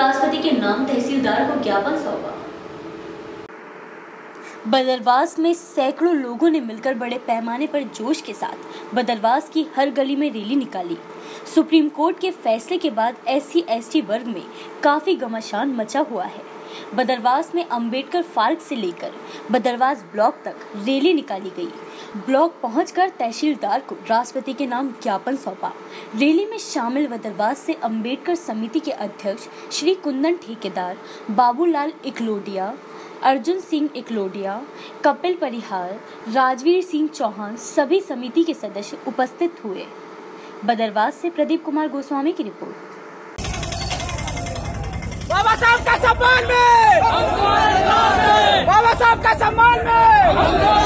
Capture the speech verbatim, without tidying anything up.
राष्ट्रपति के नाम तहसीलदार को ज्ञापन सौंपा। बदरवास में सैकड़ों लोगों ने मिलकर बड़े पैमाने पर जोश के साथ बदरवास की हर गली में रैली निकाली। सुप्रीम कोर्ट के फैसले के बाद एससी एसटी वर्ग में काफी घमासान मचा हुआ है। बदरवास में अंबेडकर पार्क से लेकर बदरवास ब्लॉक तक रैली निकाली गई। ब्लॉक पहुंचकर तहसीलदार को राष्ट्रपति के नाम ज्ञापन सौंपा। रैली में शामिल बदरवास से अंबेडकर समिति के अध्यक्ष श्री कुंदन ठेकेदार, बाबूलाल इकलोडिया, अर्जुन सिंह इकलोडिया, कपिल परिहार, राजवीर सिंह चौहान सभी समिति के सदस्य उपस्थित हुए। बदरवास से प्रदीप कुमार गोस्वामी की रिपोर्ट। बाबा साहब का सम्मान में, बाबा साहब का सम्मान में